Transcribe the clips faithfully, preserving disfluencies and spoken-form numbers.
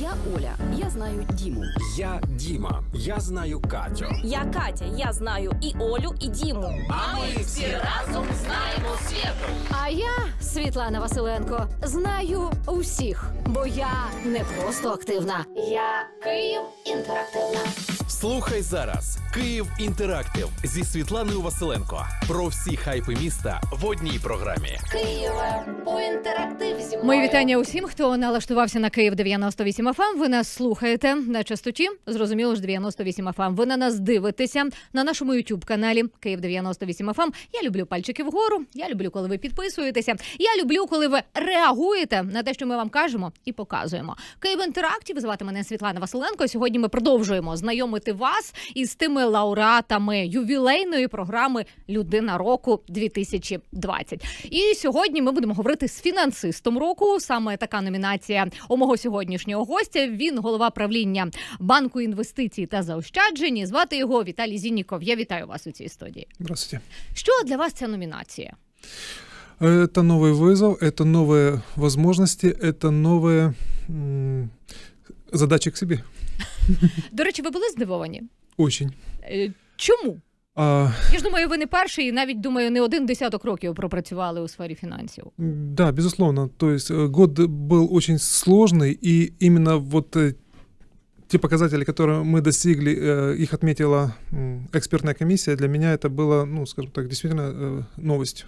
Я Оля, я знаю Діму. Я Діма, я знаю Катю. Я Катя, я знаю і Олю, і Діму. А ми всі разом знаємо Світу. А я, Світлана Василенко, знаю усіх, бо я не просто активна. Я Київ інтерактивна. Слухай зараз Київ інтерактив зі Світланою Василенко. Про всі хайпи міста в одній програмі. Києве, у інтерактив зі мною. Мої вітання усім, хто налаштувався на Київ дев'яносто вісім еф ем. Ви нас слухаєте на частоті, зрозуміло ж, дев'яносто вісім еф ем. Ви на нас дивитеся на нашому ютуб-каналі Київ дев'яносто вісім еф ем. Я люблю пальчики вгору, я люблю, коли ви підписуєтеся. Я люблю, коли ви реагуєте на те, що ми вам кажемо і показуємо. Київ інтерактив, звати мене Світлана Василенко. Сьогодні ми продовжуємо знайомити вас із тими лауреатами ювілейної програми «Людина року дві тисячі двадцять». І сьогодні ми будемо говорити з фінансистом року. Саме така номінація у мого сьогоднішнього гостя. Він голова правління Банку інвестицій та заощаджень. Звати його Віталій Зінніков. Я вітаю вас у цій студії. Здравствуйте. Що для вас ця номінація? Это новый вызов, это новые возможности, это новые м, задачи к себе. До речі, ви були здивовані? Очень. Е, Чому? А, Я ж думаю, ви не перший і навіть, думаю, не один десяток років пропрацювали у сфері фінансів. да, безусловно. То есть э, год был очень сложный, и именно вот э, те показатели, которые мы достигли, э, их отметила м, экспертная комиссия, для меня это было, ну, скажем так, действительно э, новостью.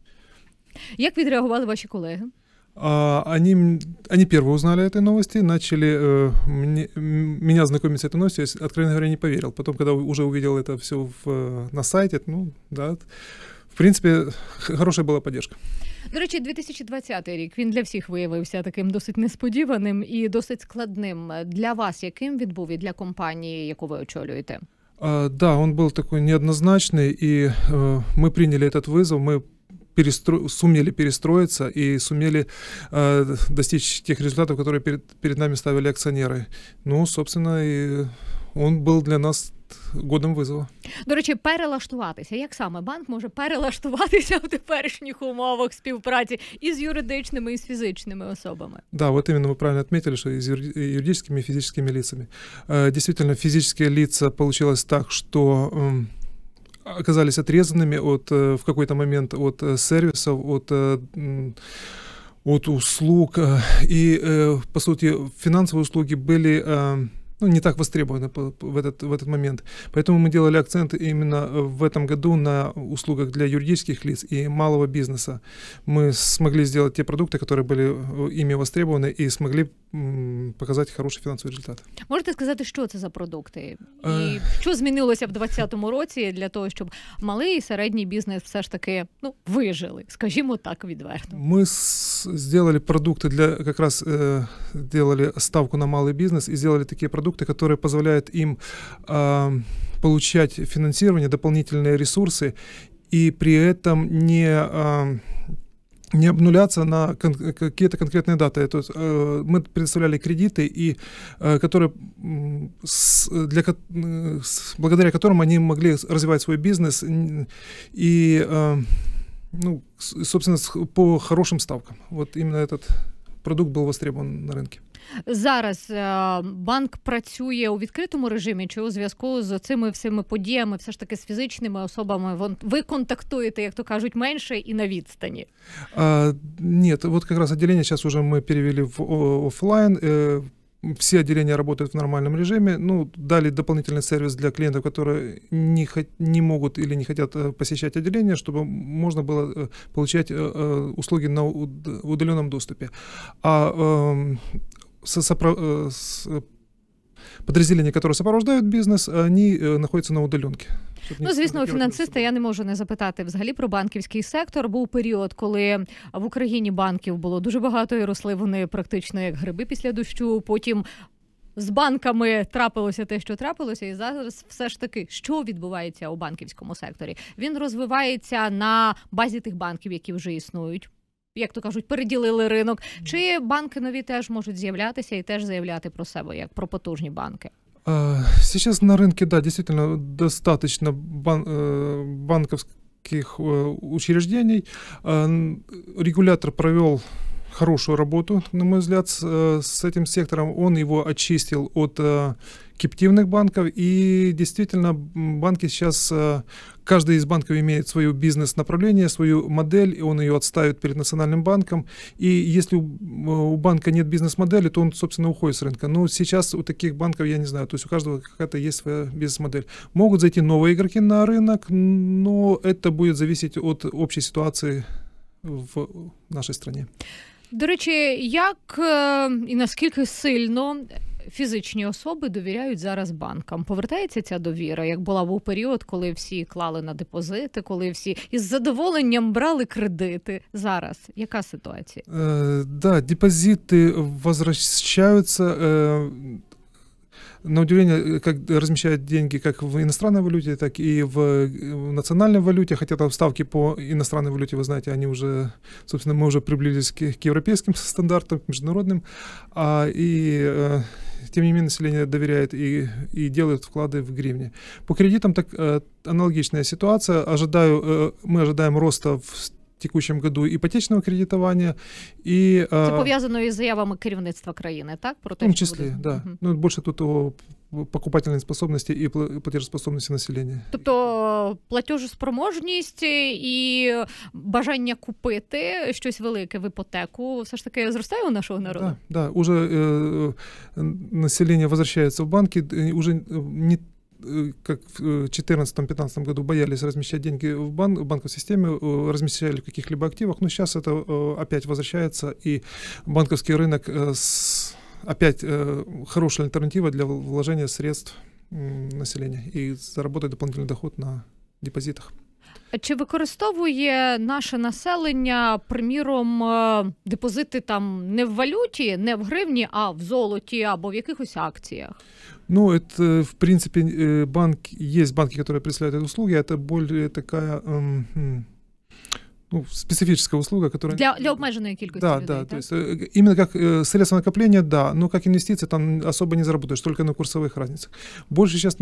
Як відреагували ваші колеги? А, Они, м, они первые узнали этой новости, начали э, мне, м, меня знакомить с этой новостью. Я, откровенно говоря, не поверил. Потом, когда уже увидел это все в, э, на сайте, ну, да, в принципе, х- хорошая была поддержка. До речі, дві тисячі двадцятий рік, він для всіх виявився таким досить несподіваним і досить складним. Для вас яким він був і для компанії, яку ви очолюєте? А, да, он был такой неоднозначный, и э, мы приняли этот вызов, мы перестро... сумели перестроиться и сумели э, достичь тех результатов, которые перед, перед нами ставили акционеры. Ну, собственно, и он был для нас годом вызова. До речі, перелаштуватися. Як саме банк може перелаштуватися в теперішніх умовах співпраці із юридичними, і з фізичними особами? Да, вот именно вы правильно отметили, что и с юри- юридическими и физическими лицами. Э, Действительно, физические лица получилось так, что м, оказались отрезанными от, э, в какой-то момент от э, сервисов, от, э, м, от услуг. э, И, э, по сути, финансовые услуги были э, ну, не так востребованы по- по- в этот, в этот момент. Поэтому мы делали акцент именно в этом году на услугах для юридических лиц и малого бизнеса. Мы смогли сделать те продукты, которые были э, ими востребованы, и смогли м, показать хороший финансовый результат. Можете сказати, що це за продукти? І Е. що змінилося в двадцятому році для того, щоб малий і середній бізнес все ж таки, ну, вижили, скажімо так, відверто? Мы с- сделали продукты для, как раз э, делали ставку на малый бизнес и сделали такие продукты, которые позволяют им э, получать финансирование, дополнительные ресурсы, и при этом не, э, не обнуляться на кон- какие-то конкретные даты. То есть, э, мы предоставляли кредиты, и, э, которые, м, с- для, ко- э, с- благодаря которым они могли развивать свой бизнес н- и э, ну, с- собственно, с- по хорошим ставкам. Вот именно этот продукт был востребован на рынке. Зараз е, банк працює у відкритому режимі чи у зв'язку з цими всіми подіями, все ж таки з фізичними особами? Вон- Ви контактуєте, як то кажуть, менше і на відстані? А, нет, вот как раз отделение сейчас уже мы перевели в о- оффлайн. э, Все отделения работают в нормальном режиме. Ну, дали дополнительный сервис для клиентов, которые не, хот- не могут или не хотят э, посещать отделение, чтобы можно было э, получать э, э, услуги на уд- удаленном доступе. А эм, со- сопро- э, с- э, подразделения, которые сопровождают бизнес, они э, находятся на удаленке. Чтобы не Ну, звісно, у контактировать между фінансиста собой. я не можу не запитати взагалі про банківський сектор. Був період, коли в Україні банків було дуже багато і росли вони практично як гриби після дощу. Потім з банками трапилося те, що трапилося, і зараз все ж таки, що відбувається у банківському секторі? Він розвивається на базі тих банків, які вже існують. Як то кажуть, переділили ринок. Чи банки нові теж можуть з'являтися і теж заявляти про себе, як про потужні банки? А, Сейчас на рынке, да, действительно достаточно бан- э, банковских э, учреждений. А, н- Регулятор провел хорошую работу, на мой взгляд, с, с этим сектором. Он его очистил от э, киптивных банков, и действительно банки сейчас, э, каждый из банков имеет свое бизнес-направление, свою модель, и он ее отставит перед национальным банком, и если у, у банка нет бизнес-модели, то он, собственно, уходит с рынка. Но сейчас у таких банков, я не знаю, то есть у каждого какая-то есть своя бизнес-модель. Могут зайти новые игроки на рынок, но это будет зависеть от общей ситуации в нашій країні. До речі, як е, і наскільки сильно фізичні особи довіряють зараз банкам? Повертається ця довіра, як була був період, коли всі клали на депозити, коли всі із задоволенням брали кредити. Зараз яка ситуація? Э, да, депозиты возвращаются. Э, На удивление, как размещают деньги как в иностранной валюте, так и в, в национальной валюте, хотя там ставки по иностранной валюте, вы знаете, они уже, собственно, мы уже приблизились к, к европейским стандартам, к международным, а, и э, тем не менее население доверяет и, и делает вклады в гривне. По кредитам так э, аналогичная ситуация. Ожидаю, э, мы ожидаем роста в текущем году ипотечного кредитования. И, Це пов'язано із заявами керівництва країни, так? Про те, в том числе, буде... да. Угу. Ну, больше тут о покупательной способности и платежеспособности населения. Тобто платежеспроможність і бажання купити щось велике в іпотеку все ж таки зростає у нашого народу? Да, да. Уже э, население возвращается в банки, уже не как в две тысячи четырнадцатом-пятнадцатом году боялись размещать деньги в, бан, в банковской системе, размещали в каких-либо активах, но сейчас это опять возвращается, и банковский рынок с, опять хорошая альтернатива для вложения средств населения и заработать дополнительный доход на депозитах. Чи використовує наше населення, приміром, депозити там не в валюті, не в гривні, а в золоті або в якихось акціях? Ну, это, в принципе, банк, есть банки, которые предоставляют эти услуги, это более такая... Эм, ну, специфическая услуга, которая... Для, для обмеженной кількості да, людей, да, так? то есть именно как э, средство накопления, да, но как инвестиции там особо не заработаешь, только на курсовых разницах. Больше сейчас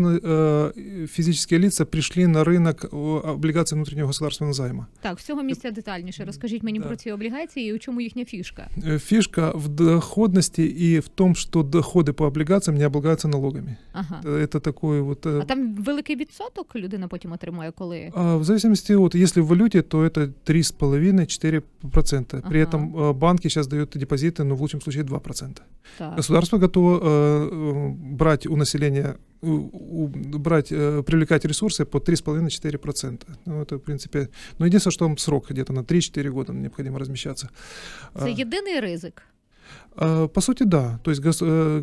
э, физические лица пришли на рынок облигаций внутреннего государственного займа. Так, з цього місця детальніше. Розкажіть мені да. про ці облігації і у чому їхня фішка? Фишка в доходности и в том, что доходы по облигациям не облагаются налогами. Ага. Это такой вот... А там великий відсоток людина потім отримує, коли... А в зависимости от, если в валюте, то это три с половиной - четыре процента. При Ага. этом банки сейчас дают депозиты, ну, в лучшем случае два процента. Так. Государство готово э, брать у населения, у, у, брать, э, привлекать ресурсы по три с половиной - четыре процента. Ну, это, в принципе, ну, единственное, что там срок где-то на три-четыре года необходимо размещаться. Це єдиний ризик? А, по сути, да. То есть гос, э,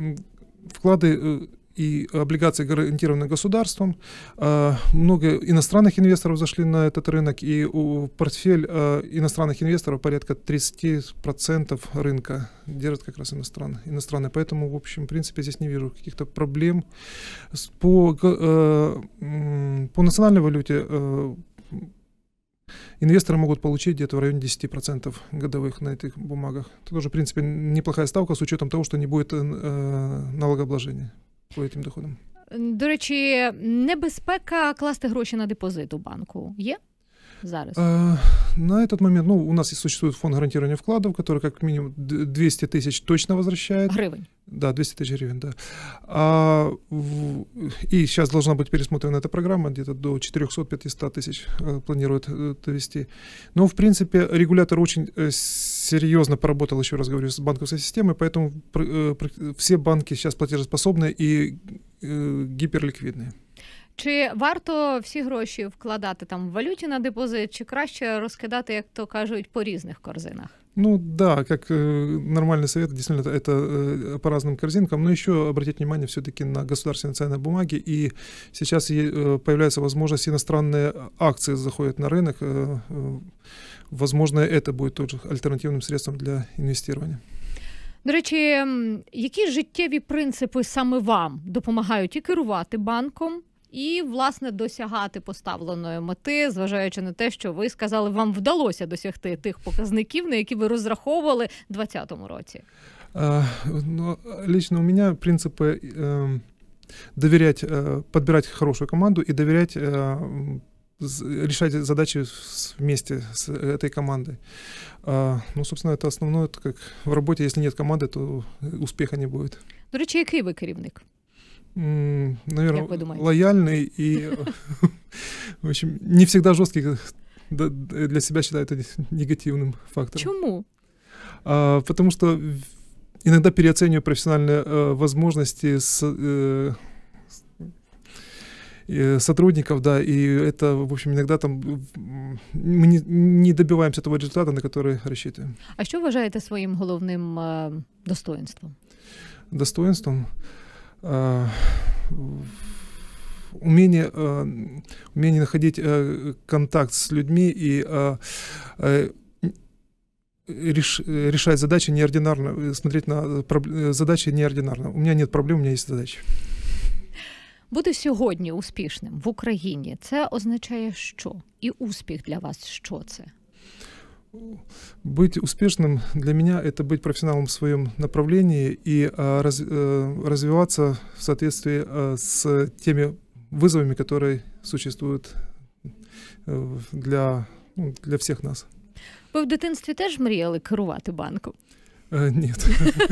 вклады э, и облигации гарантированы государством. Много иностранных инвесторов зашли на этот рынок, и у портфель иностранных инвесторов порядка тридцать процентов рынка держат как раз иностранные. иностранные. Поэтому, в общем, в принципе, здесь не вижу каких-то проблем. По, по национальной валюте инвесторы могут получить где-то в районе десять процентов годовых на этих бумагах. Это тоже, в принципе, неплохая ставка с учетом того, что не будет налогообложения по этим доходам. До речі, небезпека класти гроші на депозит у банку є зараз? А, на этот момент, ну, у нас существует фонд гарантирования вкладов, который как минимум двести тысяч точно возвращает. Гривень? Да, двести тысяч гривен, да. А, в, и сейчас должна быть пересмотрена эта программа, где-то до четыреста-пятьсот тысяч э, планирует э, довести. Но, в принципе, регулятор очень э, серьезно поработал, еще раз говорю, с банковской системой, поэтому э, все банки сейчас платежеспособные и э, гиперликвидные. Чи варто всі гроші вкладати там в валюті на депозит, чи краще розкидати, як то кажуть, по різних корзинах? Ну да, как э, нормальный совет, действительно, это э, по разным корзинкам, но еще обратить внимание все-таки на государственные ценные бумаги, и сейчас э, появляется возможность, иностранные акции заходят на рынок, э, э, возможно, это будет тоже альтернативным средством для инвестирования. До речі, які життєві принципи саме вам допомагають і керувати банком, і, власне, досягати поставленої мети, зважаючи на те, що ви сказали, вам вдалося досягти тих показників, на які ви розраховували в двадцятому році? А, ну, лично у меня принципы э, доверять, э, подбирать хорошую команду и доверять э, решать задачи с, вместе с этой командой. А, ну, собственно, это основное, это как в работе, если нет команды, то успеха не будет. До речі, який ви керівник? М, наверное, Как вы думаете? лояльный и, в общем, не всегда жесткий. Да, для себя считаю это негативным фактором. Чому? А, потому что иногда переоцениваю профессиональные э, возможности с, э, э, сотрудников, да, и это, в общем, иногда там м, мы не, не добиваемся того результата, на который рассчитываем. А що вважаєте своїм головним е, достоинством? Достоинством э, умение, э, умение находить э, контакт с людьми и э, э, реш, решать задачи неординарно, смотреть на проб- задачи неординарно. У меня нет проблем, у меня есть задачи. Бути сьогодні успішним в Україні – це означає що? І успіх для вас – що це? Быть успешным для меня — это быть профессионалом в своем направлении и а, раз, а, развиваться в соответствии а, с теми вызовами, которые существуют а, для, ну, для всех нас. Ви в дитинстві теж мріяли керувати банком? А, нет.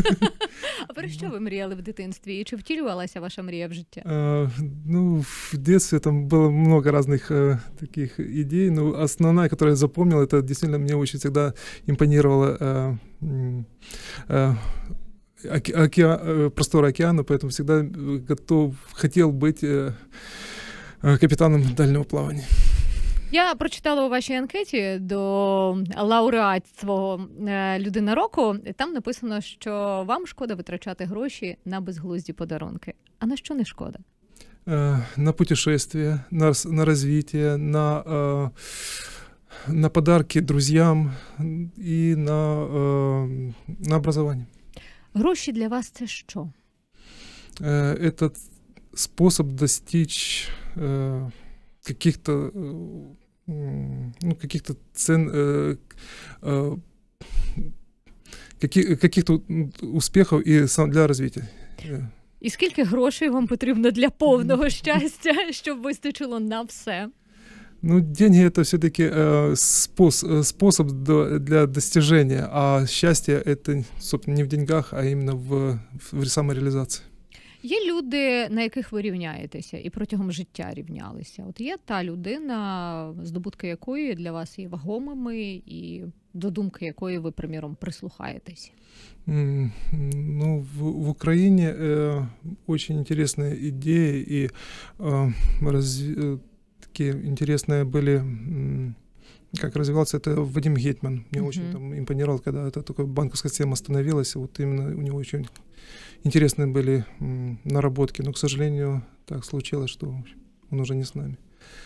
А про що ви мріяли в дитинстві? І чи втілювалася ваша мрія в життя? А, ну, в детстве там было много разных а, таких идей, но основная, которую я запомнил, это действительно мне очень всегда импонировало а, м, а, оке- океа- э, просторы океана, поэтому всегда готов, хотел быть э, э, капитаном дальнего плавания. Я прочитала у вашій анкеті до лауреатства е, «Людина року». Там написано, що вам шкода витрачати гроші на безглузді подарунки. А на що не шкода? Э, на путешествия, на, рас- на развитие, на, э, на подарки друзьям и на, э, на образование. Гроші для вас – це що? Э, Это способ достичь э, каких-то э, м, ну, каких-то цен, э, э, каки- каких-то м, успехов и сам- для развития. Э, І скільки грошей вам потрібно для повного щастя, щоб вистачило на все? Ну, деньги — это все-таки э, спос- э, способ до- для достижения, а счастье — это, собственно, не в деньгах, а именно в, в самореализации. Є люди, на яких ви рівняєтеся і протягом життя рівнялися. От є та людина, здобутки якої для вас є вагомими і до думки якої ви, приміром, прислухаєтесь. М, Ну, в, в Украине э, очень интересные идеи и э, разви- э, такие интересные были, м, как развивался, это Вадим Гетман. Мне очень Мгм. там импонировал, когда это такая банковская система становилась. Вот именно у него очень интересные были м, наработки. Но, к сожалению, так случилось, что в общем, он уже не с нами.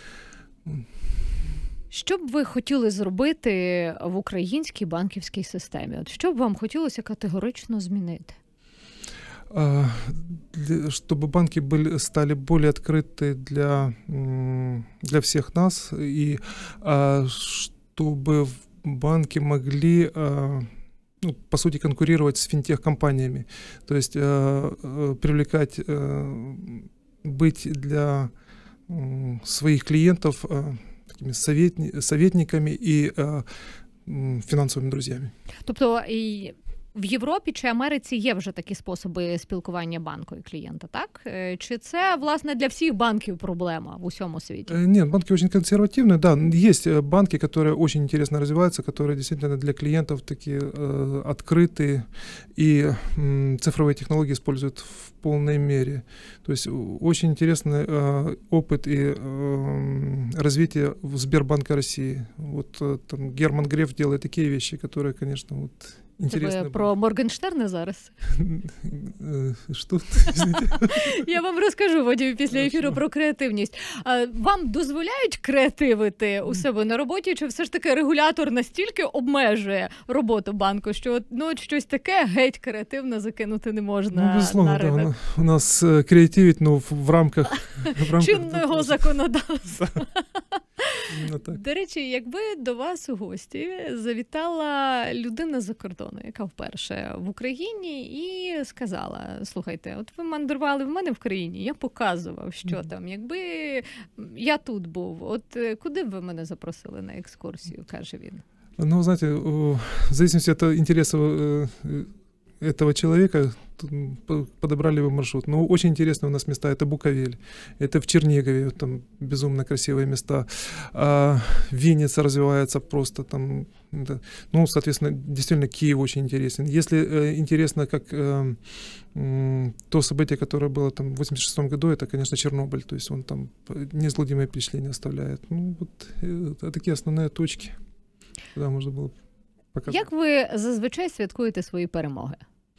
Що б ви хотіли зробити в українській банківській системі? От що б вам хотілося категорично змінити? А, для- чтобы банки были, стали более открыты для, м, для всех нас, и а, чтобы в- банки могли, а, ну, по сути, конкурировать с финтех-компаниями, то есть а, а, привлекать, а, быть для м, своих клиентов а, такими советни- советниками и а, м, финансовыми друзьями. Тобто і в Європі чи Америці є вже такі способи спілкування банку і клієнта, так? Е, Чи це, власне, для всіх банків проблема в усьому світі? Э, Нет, банки очень консервативные. Да, есть э, банки, которые очень интересно развиваются, которые действительно для клиентов такие э, открытые, и м, цифровые технологии используют в полной мере. То есть о- очень интересный э, опыт и э, развитие в Сбербанка России. Вот э, там Герман Греф делает такие вещи, которые, конечно, вот Це интересны. ви про Моргенштерна зараз? Э, Что? Извините. Я вам розкажу потім після ефіру Хорошо. про креативність. А вам дозволяють креативити у себе на роботі, чи все ж таки регулятор настільки обмежує роботу банку, що от, ну, от щось таке геть креативно закинути не можна Ну, безусловно, на да, у ринок? нас, у нас э, креативить, но в, в рамках, в рамках Чинного законодавства. Именно так. До речі, якби до вас у гості завітала людина з-за кордону, яка вперше в Україні, і сказала: слухайте, от ви мандрували в мене в країні, я показував, що mm. там. Якби я тут був, от куди б ви мене запросили на екскурсію, каже він. Ну, знаете, в зависимости от интереса этого человека подобрали бы маршрут. Но очень интересные у нас места. Это Буковель, это в Чернигове, там безумно красивые места. А Винница развивается просто там. Да. Ну, соответственно, действительно Киев очень интересен. Если э, интересно, как э, э, то событие, которое было там в восемьдесят шестом году, это, конечно, Чернобыль. То есть он там неизгладимое впечатление оставляет. Ну, вот это такие основные точки, куда можно было показать. Як ви зазвичай святкуєте свої перемоги?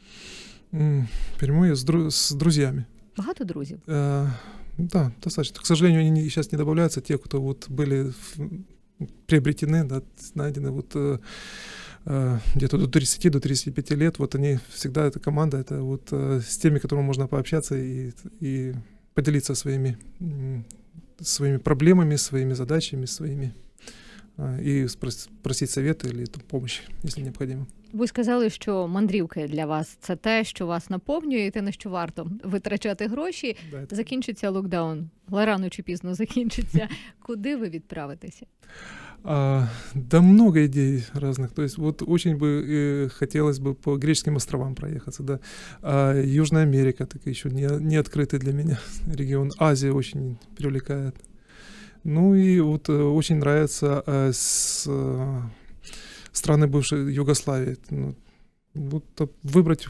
Перемоги с, дру- с друзьями. Багато друзів? Э, да, достаточно. К сожалению, они не, сейчас не добавляются. Те, кто вот были в, приобретены, да, найдены вот э, э, где-то до тридцати, до тридцати пяти лет, вот они всегда, эта команда, это вот э, с теми, которыми можно пообщаться и, и поделиться своими, э, своими проблемами, своими задачами, своими э, и спрос- просить совета или там, помощи, если необходимо. Ви сказали, що мандрівки для вас – це те, що вас наповнює, і те, на що варто витрачати гроші. Да, Закінчиться локдаун, рано чи пізно закінчиться. Куди ви відправитеся? А, да много идей разных. То есть вот очень бы э, хотелось бы по греческим островам проехаться, да. А, Южная Америка, так еще не, не открытый для меня регион. Азия очень привлекает. Ну и вот э, очень нравится э, с, э, страны бывшей Югославии. Ну, вот выбрать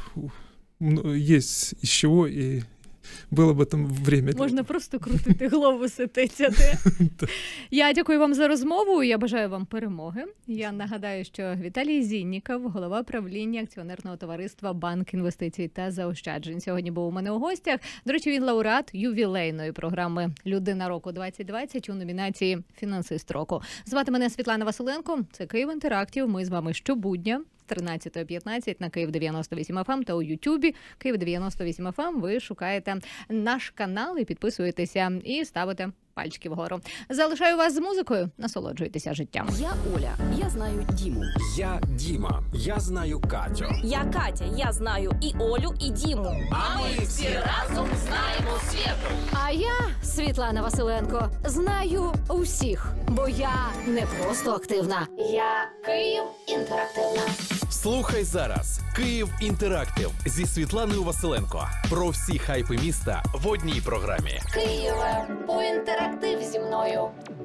есть из чего, и було б там время. Можна просто крутити глобуси, тицяти. Я дякую вам за розмову, я бажаю вам перемоги. Я нагадаю, що Віталій Зінніков, голова правління акціонерного товариства «Банк інвестицій та заощаджень», сьогодні був у мене у гостях. До речі, він лауреат ювілейної програми «Людина року двадцять двадцять» у номінації «Фінансист року». Звати мене Світлана Василенко, це Київ Інтерактив. Ми з вами щобудня з тринадцятої п'ятнадцять на Київ дев'яносто вісім еф ем та у Ютубі Київ дев'яносто вісім еф ем. Ви шукаєте наш канал і підписуєтеся, і ставите пальчики вгору. Залишаю вас з музикою. Насолоджуйтеся життям. Я Оля, я знаю Діму. Я Діма. Я знаю Катю. Я Катя, я знаю і Олю, і Діму. А ми всі разом знаємо світу. А я, Світлана Василенко, знаю усіх, бо я не просто активна. Я Київ Інтерактивна. Слухай зараз Київ Інтерактив зі Світланою Василенко. Про всі хайпи міста в одній програмі. Києве, поінтерактив зі мною.